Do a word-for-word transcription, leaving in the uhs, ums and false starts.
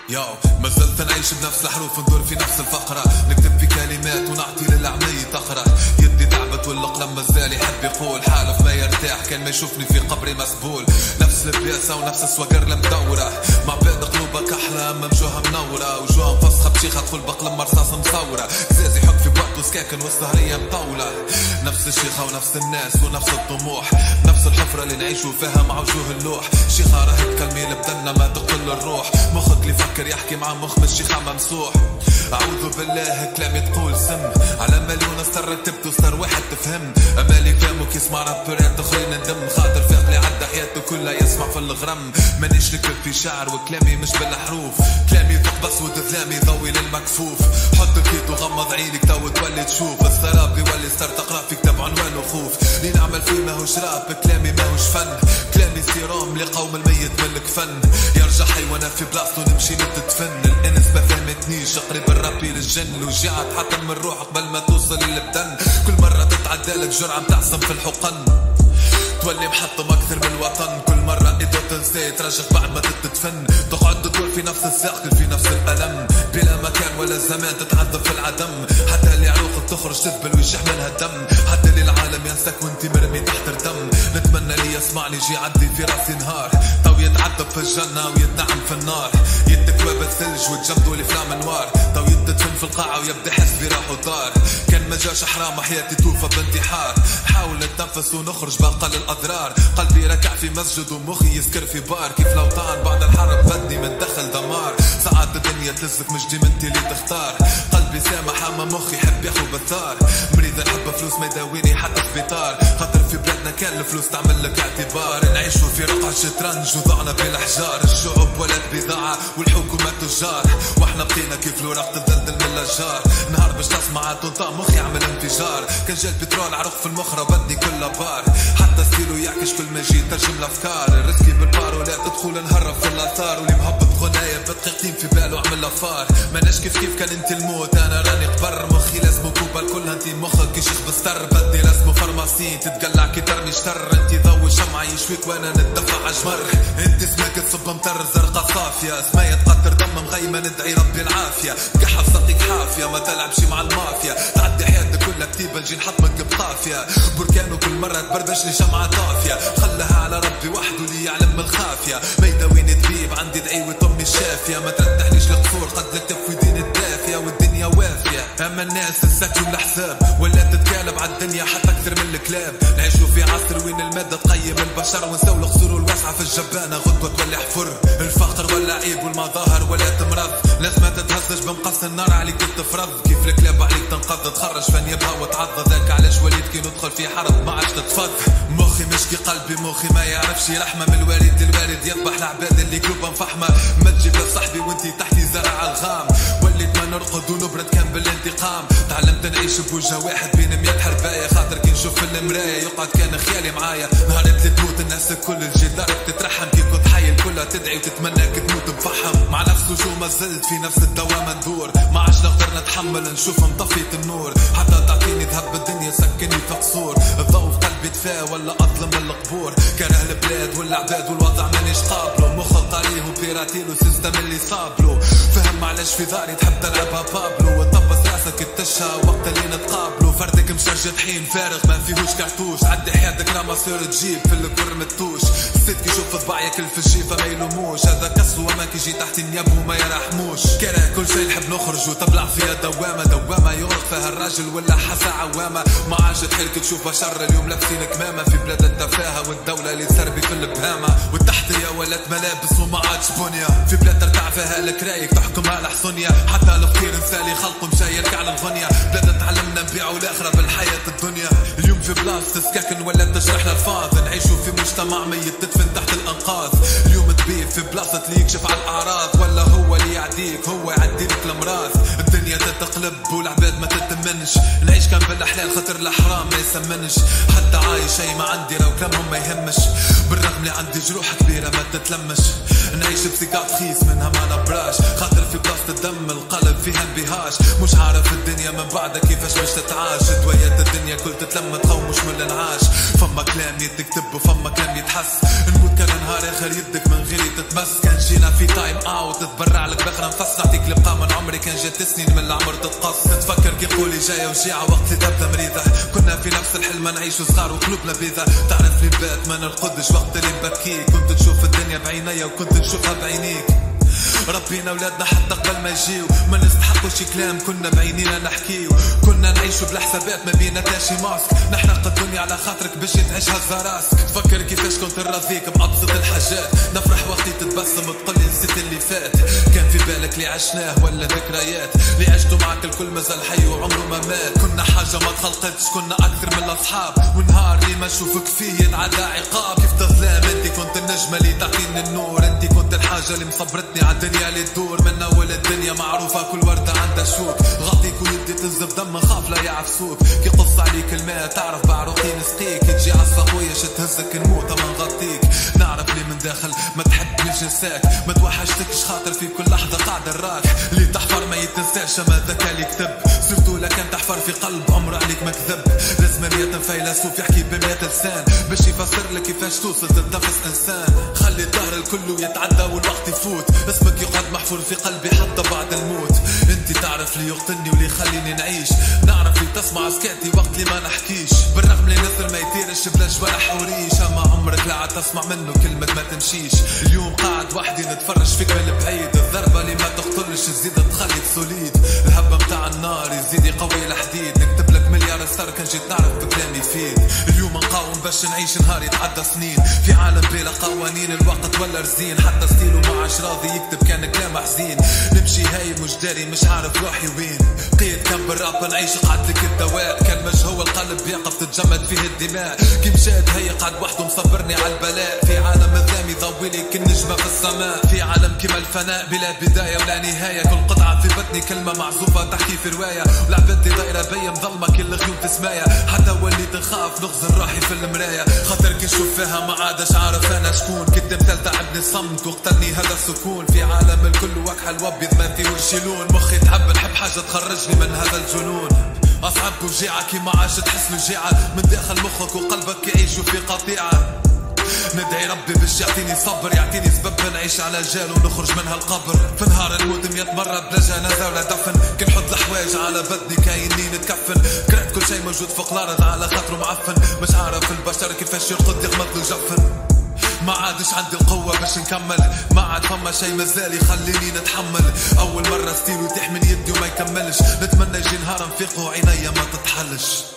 ياو ما زلت نعيش بنفس الحروف ندور في نفس الفقرة، نكتب في كلمات ونعطي للعمي تقرأ. يدي تعبت والقلم مازال يحب يقول حالف ما يرتاح كان ما يشوفني في قبري مسبول. نفس البياسة ونفس السواقر المدورة مع بعض قلوبك أحلام وجوها منورة وجوها مفسخة بشيخة تدخل بقلم مرصاص مصورة. زازي حك في بوقت وسكاكن والسهرية مطولة. نفس الشيخة ونفس الناس ونفس الطموح، نفس الحفرة اللي نعيشوا فيها مع وجوه اللوح. شيخة راهي تكلمي بدنا ما تقل الروح، مخك اللي فكر يحكي مع مخ مش شيخة ممسوح. أعوذ بالله كلامي تقول سم على مليون استر رتبت وستر واحد تفهم. أمالي فهمك يسمع رابرات اخرين ندم، خاطر فاق لي عدى حياته كلها يسمع في الغرم. مانيش نكتب في شعر وكلامي مش بالحروف، كلامي ثق بس وتذلامي ضوي للمكفوف. حط الكيت وغمض عينك تو تولي تشوف، السراب يولي ستار تقرا في كتاب عنوان وخوف. اللي نعمل فيه ماهوش راب كلامي ماهوش فن، كلامي سيرام لقوم الميت من الكفن. يرجع حي وانا في بلاصتو نمشي نتدفن. الانس ما فهمتنيش قريب الرابي للجن، الوجيعة تحطم من روح قبل ما توصل للبدن. كل مرة تتعدالك جرعة متعصم في الحقن، تولي محطم اكثر من الوطن. كل مرة اذا تنسى ترجعك بعد ما تتدفن، تقعد تدور في نفس الساق في نفس الالم بلا مكان ولا زمان تتعذب في العدم. حتى اللي عروقك تخرج تذبل ويشح منها الدم، حتى اللي العالم ينساك وانت مرمي تحت الدم. نتمنى لي يسمعني يجي يعدي في راسي نهار، تو يتعذب في الجنة ويتنعم في النار. يتكوى بالثلج وتجمدوا الافلام انوار، تو يتدفن في القاعة ويبدا يحس براحه طار. كان ما جاش حرام حياتي توفى بانتحار، حاول نتنفس ونخرج باقل الاضرار. قلبي ركع في مسجد ومخي يسكر في بار، كيف لو طعن بعد الحرب بدي من دخل دمار. ساعات الدنيا تلزك مش ديما انت اللي تختار، قلبي سامح اما مخي يحب ياخو بالثار. مريض نحب فلوس ما يداويني حتى في بيطار، خاطر في بلادنا كان الفلوس تعمل لك اعتبار. نعيشوا في رقعة شطرنج وضعنا بالاحجار، الشعوب ولد بضاعة والحكومات تجار، واحنا بقينا كيف الوراق تدلدل من الاشجار. نهار باش تسمع تنطى مخي يعمل انفجار، كان جا البترول عرق في المخرة بدي كل بار. حتى ستيلو يعكش كل ما يجي ترجم الافكار، الريسكي بالبار ولا تدخل نهرب في الاثار. واللي مهبط غناية بدقيقتين في باله عمل افار، ماناش كيف كيف كان انت الموت انا راني قبر. مخي لازمو كوبا الكل انت مخك يشيخ بستر، بدي لازمو فرماسين تتقلع كي ترمي شتر. انت ضوي شمعة يشويك وانا ندفع عجمر، انت اسمك تصب مطر زرقاء صافية، سماية تقطر دم مغيمة ندعي ربي العافية. قحف سقيك حافية ما تلعبش مع المافيا، تعدي حياتك كلها كتيبة نجي نحطمك بقافية. بركان وكل مرة تبردش لي شمعة طافية، خلها على ربي وحده اللي يعلم من الخافية. ما يداويني طبيب عندي دعي وطمي الشافية، ما ترتحنيش القصور قد لك في دين الدافية والدنيا وافية. اما الناس تسكن الحساب ولا تتكالب على الدنيا حتى اكثر من الكلاب. نعيشوا في عصر وين المادة تقيم البشر، ونساو القصور والوسعة في الجبانة غدوة تولي حفر. الفقر ولا عيب والمظاهر ولا تمرض، ناس ما تتهزج بمقص النار عليك تفرض. كيف الكلاب عليك تنقض تخرج فن يبها وتعض، ذاك علاش وليد كي ندخل في حرب ما عادش تتفض. مخي مشكي قلبي مخي ما يعرفش رحمة، من الوالد للوالد يذبح العباد اللي قلوبهم فحمة. ما تجيب لصاحبي وانتي تحتي زرع الغام، وليت ما نرقد ونبرد كان بالانتقام. تعلمت نعيش بوجه واحد بين مية حرباية، خاطر كي نشوف في المراية يقعد كان خيالي معايا. نهار اللي تموت الناس كل الجدار تترحم، كي كنت حي الكلها تدعي وتتمناك تموت مفحم. مع نفس وجو ما زلت في نفس الدوامة ندور، ما عادش نقدر نتحمل نشوف مطفية النور. حتى تعطيني ذهب الدنيا سكني في قصور، الضوء في قلبي دفا ولا اظلم من القبور. كره البلاد والعباد والوضع مانيش قابلو، مخ طريه وبيراتيلو سيستم اللي صابلو. فهم معلش في داري تحب تلعبها بابلو، وطبس راسك التشها وقت اللي نتقابلو. فردك مشرجة طحين فارغ ما فيهوش كرتوش، عدي حياتك راه مصير تجيب في الكر متوش. الست كي يشوف طباع ياكل في الجيفة ما يلوموش، هذا كسو وما كيجي تحت النياب وما يرحموش. كره كل شي نحب نخرج وتبلع فيها دوامة، دوامة يورق فيها الراجل ولا حاسة عوامة. ما عادش تحيلك تشوف بشر اليوم لابسين كمامة، في بلاد التفاهة والدولة اللي تسربي في البهامة. والتحتية ولات ملابس وما عادش بنية، في بلاد ترتع فيها الكرايك تحكمها الحصنية. حتى الخير نسالي خلقه مشى يركع للغنية، بلاد تعلمنا نبيعوا الاخرة بالحياة الدنيا. اليوم في بلاصة سكاكن ولا تشرح الالفاظ، نعيشوا في مجتمع ميت تدفن تحت الانقاض. اليوم طبيب في بلاصة اللي يكشف على الاعراض، ولا هو اللي يعديك هو يعديلك الامراض. الدنيا تتقلب والعباد ما تتمنش، نعيش كان بالاحلال خاطر الحرام ما يسمنش. حتى عايش شي ما عندي لو كلامهم ما يهمش، بالرغم اللي عندي جروح كبيرة ما تتلمش. نعيش بسيكات خيس منها ما نبراش، خاطر في بلاصة ضغط الدم القلب فيها انبهاج. مش عارف الدنيا من بعدها كيفاش باش تتعاش. دويات الدنيا كل تتلم تقوم مش من الانعاش. فما كلام يتكتب وفما كلام يتحس. نموت كان نهار اخر يدك من غيري تتمس. كان جينا في تايم اوت تتبرع لك باخر نفس. نعطيك لبقى من عمري كان جات سنين من العمر تتقص. تتفكر كي قولي جاية وجيعة وقت اللي تبدا مريضة. كنا في نفس الحلم نعيش صغار وقلوبنا بيضة. تعرف لي بات ما نرقدش وقت اللي نبكيك. كنت تشوف الدنيا بعينيا وكنت نشوفها بعينيك. ربينا ولادنا حتى قبل ما يجيو. ما نستحقوش كلام كنا بعينينا نحكيو. كنا نعيشو بالحسابات ما بينا تاشي ماسك. نحرق الدنيا على خاطرك باش تعيش هزا راسك. تفكر كيفاش كنت نرضيك بأبسط الحاجات. نفرح وقتي تتبسم تقولي نسيت اللي فات. كان في بالك اللي عشناه ولا ذكريات. اللي عشتو معك الكل مازال حي وعمره ما مات. كنا حاجة ما تخلقتش كنا أكثر من الأصحاب. والنهار اللي ما نشوفك فيه ينعدى عقاب. كيف تظلام انتي كنت النجمة اللي تعطيني النور. انتي كنت الحاجة اللي مصبرتني عالدنيا اللي تدور. من اول الدنيا معروفة كل وردة عندها شوك. غطيك ويدي تنزف دم خاف لا يعفسوك. كي قص عليك الماء تعرف بعروقي نسقيك. تجي عصا قوية شتهزك نموت اما نغطيك. نعرف لي من داخل ما تحبنيش نساك. ما توحشتكش خاطر في كل لحظة قاعد الراك. اللي تحفر ما يتنساش ما ذاك اللي كتب. سيرتو لك كان تحفر في قلب عمر عليك ما كذب. لازم مئة فيلسوف يحكي بمئة لسان باش يفسر لك كيفاش توصل تنتفس انسان. خلي الدهر الكل يتعدى والوقت يفوت. اسمك يقعد محفور في قلبي حتى بعد الموت. انت تعرف لي يقتلني واللي يخليني نعيش. نعرف لي تسمع سكاتي وقت اللي ما نحكيش. بالرغم لي نزل ما يطيرش بلا جوارح وريش. اما عمرك لا عاد تسمع منه كلمة ما تمشيش. اليوم قاعد وحدي نتفرج فيك من بعيد. الضربة اللي ما تقتلش تزيد تخليك سوليد. الهبة متاع النار يزيد يقوي الحديد. نكتب لك مليار ستار كان جيت نعرف بكلامي يفيد. اليوم نقاوم باش نعيش نهار يتعدى سنين. في عالم بلا قوانين الوقت ولا رزين. حتى ستيلو ما عاش راضي يكتب كان كلام حزين. نمشي هاي مش داري مش عارف روحي وين. قيد كان بالراب نعيش قعد لك الدواء. كان مش هو القلب يقف تتجمد فيه الدماء. كي مشات هي قعد وحده مصبرني على البلاء. في عالم الظلام يضوي لي كالنجمة في السماء. في عالم كما الفناء بلا بداية ولا نهاية. كل قطعة في بدني كلمة معزوفة تحكي في رواية. ولعبتي دايرة بيا مظلمة كل غيوم تسمايا. حتى وليت نخاف نغزل روحي في المراية. خاطر كي نشوف فيها ما عادش عارف انا شكون. كدب تعبني الصمت وقتلني هذا السكون. في عالم الكل وكحل وابيض ما فيهوش لون. مخي تعب نحب حاجة تخرجني من هذا الجنون. أصعب وجيعة كي ما عادش تحس وجيعة. من داخل مخك وقلبك يعيشوا في قطيعة. ندعي ربي باش يعطيني صبر. يعطيني سبب نعيش على جال ونخرج من هالقبر. في نهار نموت مية مرة بلا جنازة ولا دفن. كي نحط الحوايج على بدني كاينين نتكفن. كرهت كل شي موجود فوق الأرض على خاطره معفن. مش عارف البشر كيفاش يرقد يغمض له جفن. ما عادش عندي القوة باش نكمل. ما عاد فما شي مازال يخليني نتحمل. أول مرة ستيل يتيح من يدي وما يكملش. نتمنى يجي نهار نفيق وعينيا ما تتحلش.